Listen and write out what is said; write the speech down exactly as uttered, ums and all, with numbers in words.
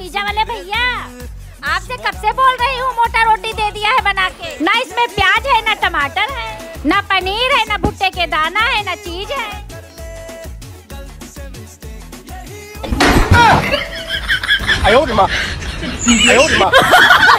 Pizza वाले भैया, आपसे कब से बोल रही हूँ मोटा रोटी दे दिया है बना के। ना इसमें प्याज है, ना टमाटर है, ना पनीर है, ना भुट्टे के दाना है, ना चीज है। 哎呦我的妈！哎呦我的妈！